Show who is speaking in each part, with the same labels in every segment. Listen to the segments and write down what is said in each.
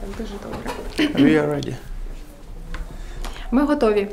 Speaker 1: Так, дуже добре.
Speaker 2: We are ready.
Speaker 1: Ми готові.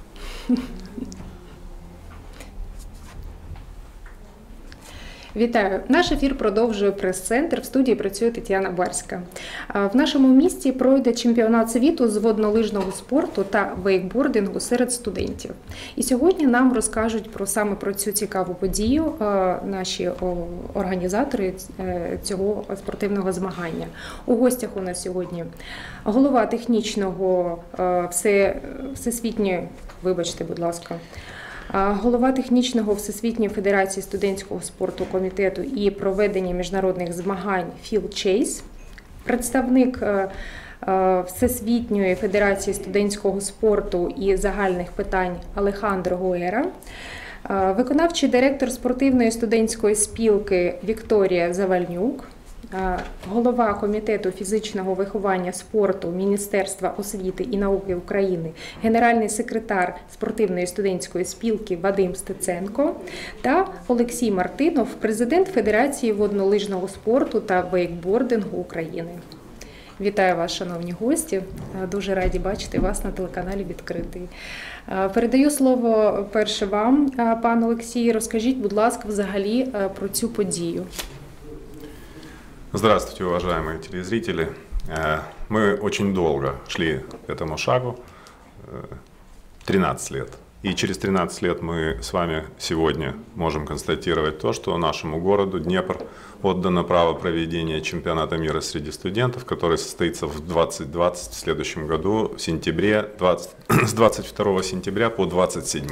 Speaker 1: Вітаю! Наш ефір продовжує прес-центр. В студії працює Тетяна Барська. В нашому місті пройде чемпіонат світу з воднолижного спорту та вейкбордингу серед студентів. І сьогодні нам розкажуть саме про цю цікаву подію наші організатори цього спортивного змагання. У гостях у нас сьогодні голова технічного всесвітньої, вибачте, будь ласка, голова технічного Всесвітньої федерації студентського спорту комітету і проведення міжнародних змагань Філ Чейз, представник Всесвітньої федерації студентського спорту і загальних питань Алехандро Гуера, виконавчий директор спортивної студентської спілки Вікторія Завальнюк, голова комітету фізичного виховання спорту Міністерства освіти і науки України, генеральний секретар спортивної студентської спілки Вадим Стеценко та Олексій Мартинов, президент Федерації воднолижного спорту та вейкбордингу України. Вітаю вас, шановні гості. Дуже раді бачити вас на телеканалі «Відкритий». Передаю слово перше вам, пан Олексій. Розкажіть, будь ласка, взагалі про цю подію.
Speaker 3: Здравствуйте, уважаемые телезрители. Мы очень долго шли к этому шагу, 13 лет. И через 13 лет мы с вами сегодня можем констатировать то, что нашему городу Днепр отдано право проведения чемпионата мира среди студентов, который состоится в 2020 в следующем году, в сентябре, с 22 сентября по 27.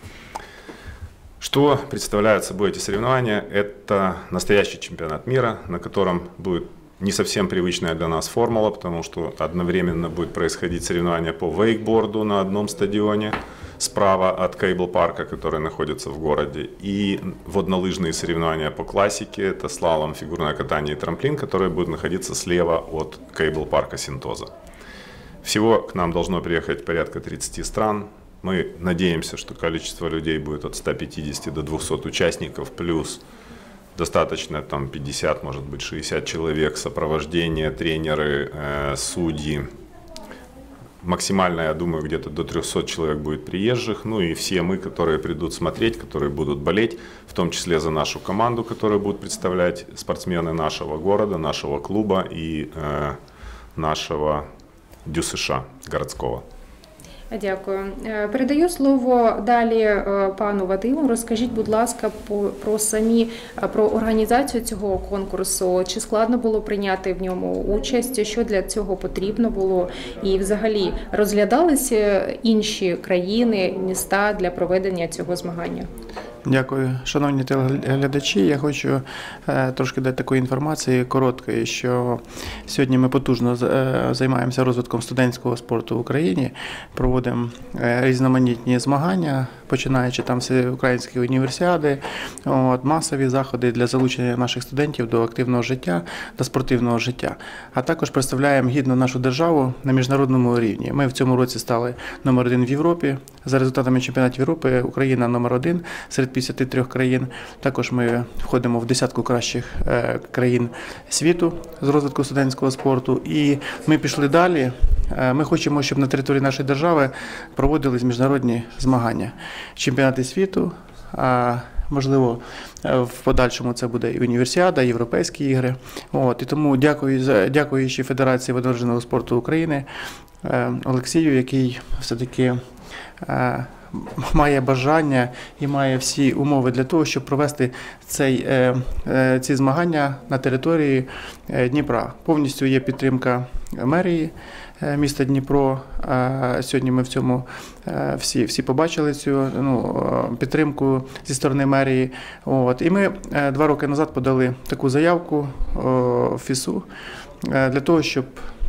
Speaker 3: Что представляют собой эти соревнования? Это настоящий чемпионат мира, на котором будет не совсем привычная для нас формула, потому что одновременно будет происходить соревнования по вейкборду на одном стадионе, справа от кейбл-парка, который находится в городе, и воднолыжные соревнования по классике, это слалом, фигурное катание и трамплин, которые будут находиться слева от кейбл-парка Синтоза. Всего к нам должно приехать порядка 30 стран. Мы надеемся, что количество людей будет от 150 до 200 участников, плюс достаточно там 50, может быть 60 человек, сопровождение, тренеры, судьи. Максимально, я думаю, где-то до 300 человек будет приезжих. Ну и все мы, которые придут смотреть, которые будут болеть, в том числе за нашу команду, которую будут представлять спортсмены нашего города, нашего клуба и нашего ДЮСШ городского.
Speaker 1: Дякую. Передаю слово далі пану Вадиму. Розкажіть, будь ласка, про організацію цього конкурсу. Чи складно було прийняти в ньому участь? Що для цього потрібно було? І взагалі розглядалися інші країни, міста для проведення цього змагання?
Speaker 2: Дякую. Шановні телеглядачі, я хочу трошки дати такої інформації короткої, що сьогодні ми потужно займаємося розвитком студентського спорту в Україні, проводимо різноманітні змагання, починаючи там з української універсіади, масові заходи для залучення наших студентів до активного життя, до спортивного життя. А також представляємо гідно нашу державу на міжнародному рівні. Ми в цьому році стали номер 1 в Європі. За результатами чемпіонатів Європи Україна номер 1 серед 53 країн. Також ми входимо в десятку кращих країн світу з розвитку студентського спорту. І ми пішли далі. Ми хочемо, щоб на території нашої держави проводились міжнародні змагання. Чемпіонати світу, можливо, в подальшому це буде і універсіада, і європейські ігри. І тому дякуючи Федерації воднолижного спорту України, Олексію, який все-таки має бажання і має всі умови для того, щоб провести ці змагання на території Дніпра. Повністю є підтримка мерії міста Дніпро. Сьогодні ми в цьому всі побачили цю підтримку зі сторони мерії. І ми 2 роки назад подали таку заявку в ФІСУ для того, щоб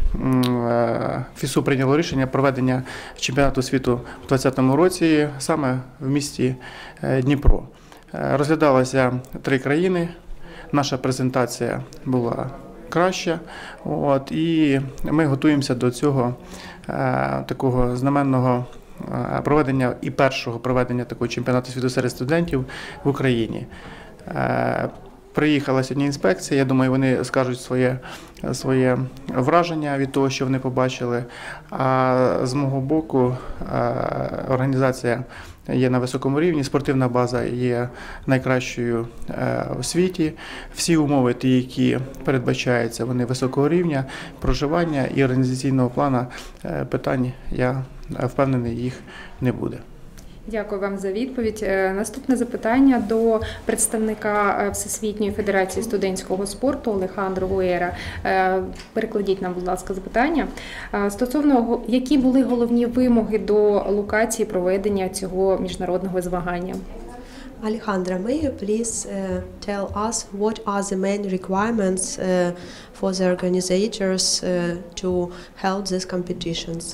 Speaker 2: ФІСУ прийняло рішення проведення чемпіонату світу у 2020 році саме в місті Дніпро. Розглядалося 3 країни, наша презентація була краща, і ми готуємося до цього такого знаменного проведення і першого проведення такого чемпіонату світу серед студентів в Україні. Приїхала сьогодні інспекція, я думаю, вони скажуть своє враження від того, що вони побачили. А з мого боку, організація є на високому рівні, спортивна база є найкращою у світі. Всі умови, ті, які передбачаються, вони високого рівня, проживання і організаційного плану питань, я впевнений, їх не буде.
Speaker 1: Дякую вам за відповідь. Наступне запитання до представника Всесвітньої федерації студентського спорту Алехандро Гуера. Перекладіть нам, будь ласка, запитання. Стосовно, які були головні вимоги до локації проведення цього міжнародного змагання?
Speaker 4: Alejandra, may you please tell us what are the main requirements for the organizers to hold these competitions?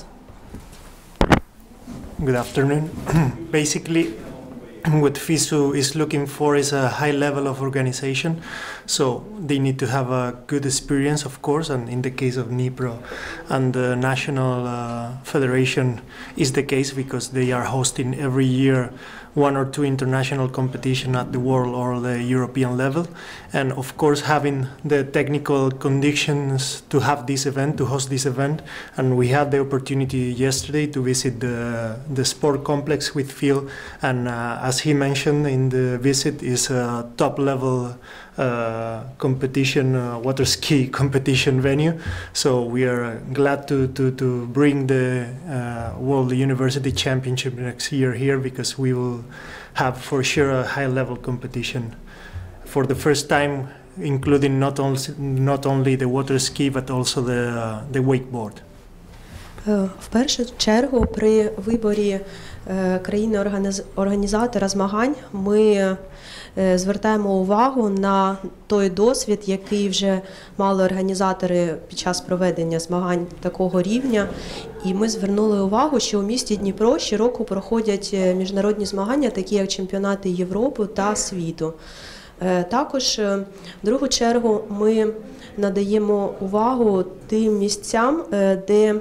Speaker 5: Good afternoon. Basically, what FISU is looking for is a high level of organization. So they need to have a good experience, of course, and in the case of NIPRO and the National Federation is the case because they are hosting every year one or two international competition at the world or the European level. And of course having the technical conditions to have this event, to host this event. And we had the opportunity yesterday to visit the sport complex with Phil. And as he mentioned in the visit, is a top level competition, water ski competition venue. So we are glad to bring the World University Championship next year here because we will have for sure a high level competition for the first time, including not only the water ski but also the wakeboard.
Speaker 4: В першу чергу при виборі країни-організатора змагань ми звертаємо увагу на той досвід, який вже мали організатори під час проведення змагань такого рівня. І ми звернули увагу, що у місті Дніпро щороку проходять міжнародні змагання, такі як чемпіонати Європи та світу. Також, в другу чергу, ми надаємо увагу тим місцям, де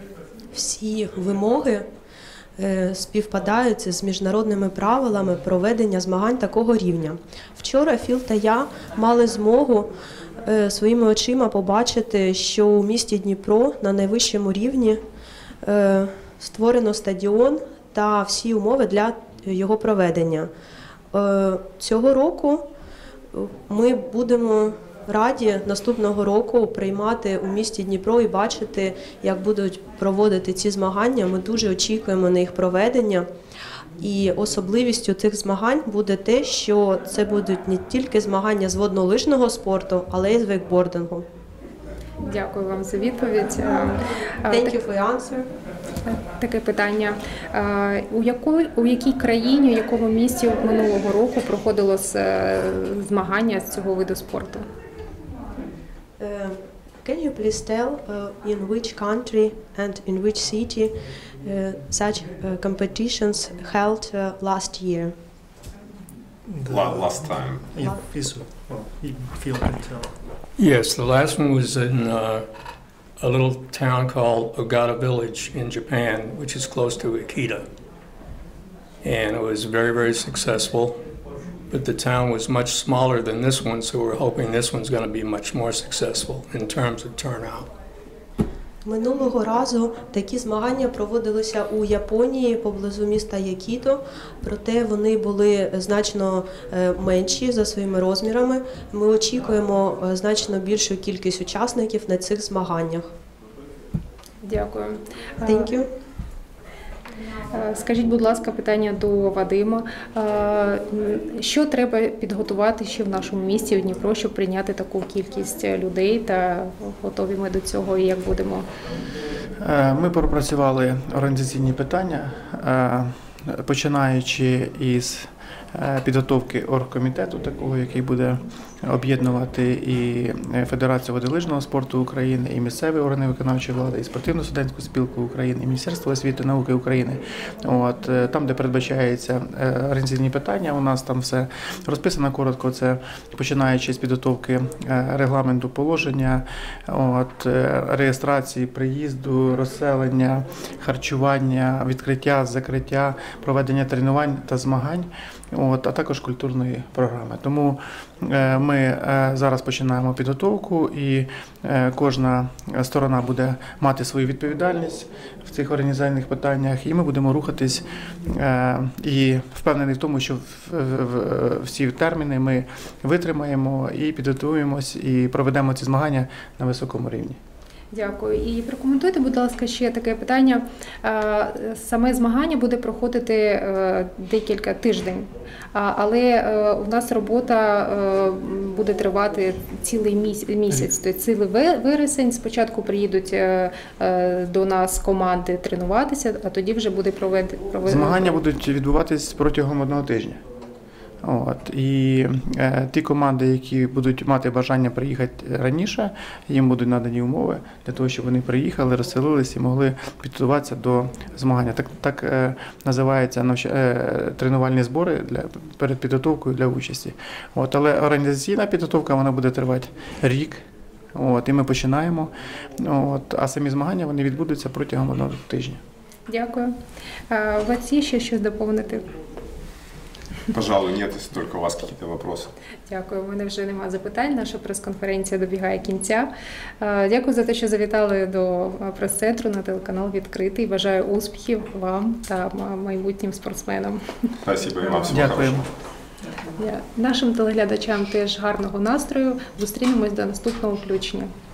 Speaker 4: всі вимоги співпадають з міжнародними правилами проведення змагань такого рівня. Вчора Філ та я мали змогу своїми очима побачити, що у місті Дніпро на найвищому рівні створено стадіон та всі умови для його проведення. Цього року ми будемо раді наступного року приймати у місті Дніпро і бачити, як будуть проводити ці змагання. Ми дуже очікуємо на їх проведення. І особливістю цих змагань буде те, що це будуть не тільки змагання з воднолижного спорту, але й з вейкбордингу.
Speaker 1: Дякую вам за відповідь.
Speaker 4: Thank you for your answer.
Speaker 1: Таке питання. У якій країні, у якому місті минулого року проходило змагання з цього виду спорту?
Speaker 4: Can you please tell in which country and in which city such competitions held last year?
Speaker 3: Last time.
Speaker 5: In FISU, well, Phil can tell.
Speaker 6: Yes, the last one was in a little town called Ogata Village in Japan, which is close to Akita. And it was very, very successful. But the town was much smaller than this one, so we're hoping this one's going to be much more successful in terms of turnout.
Speaker 4: Минулого разу такі змагання проводилися у Японії поблизу міста Якіто, проте вони були значно менші за своїми розмірами. Ми очікуємо значно більшу кількість учасників на цих змаганнях.
Speaker 1: Дякую.
Speaker 4: Thank you.
Speaker 1: Скажіть, будь ласка, питання до Вадима. Що треба підготувати ще в нашому місті, в Дніпро, щоб прийняти таку кількість людей, та готові ми до цього, і як будемо?
Speaker 2: Ми пропрацювали організаційні питання, починаючи із підготовки оргкомітету, такого, який буде об'єднувати і Федерацію водолижного спорту України, і місцеві органи виконавчої влади, і спортивну студентську спілку України, і Міністерство освіти і науки України. Там, де передбачаються організаційні питання, у нас там все розписано коротко. Це починаючи з підготовки регламенту положення, реєстрації приїзду, розселення, харчування, відкриття, закриття, проведення тренувань та змагань. а також культурної програми. Тому ми зараз починаємо підготовку, і кожна сторона буде мати свою відповідальність в цих організаційних питаннях, і ми будемо рухатись, і впевнений в тому, що всі терміни ми витримаємо і підготуємось, і проведемо ці змагання на високому рівні.
Speaker 1: Дякую. І прокоментуйте, будь ласка, ще таке питання. Саме змагання буде проходити декілька тиждень, але у нас робота буде тривати цілий місяць, тобто цілий вересень. Спочатку приїдуть до нас команди тренуватися, а тоді вже буде проведено.
Speaker 2: Змагання будуть відбуватись протягом 1 тижня. І ті команди, які будуть мати бажання приїхати раніше, їм будуть надані умови для того, щоб вони приїхали, розселились і могли підготуватися до змагання. Так називаються тренувальні збори перед підготовкою для участі. Але організаційна підготовка вона буде тривати рік. І ми починаємо. А самі змагання вони відбудуться протягом 1 тижня.
Speaker 1: Дякую. У вас є ще щось доповнити?
Speaker 3: Пожалуй, нет, если только у вас какие-то вопросы.
Speaker 1: Дякую, у мене вже немає запитань, наша прес-конференція добігає кінця. Дякую за те, що завітали до прес-центру на телеканал «Відкритий». Бажаю успіхів вам та майбутнім спортсменам.
Speaker 3: Спасибо, і вам всього
Speaker 2: Дякуємо.
Speaker 3: хорошого.
Speaker 1: Нашим телеглядачам теж гарного настрою. Зустрінемось до наступного включення.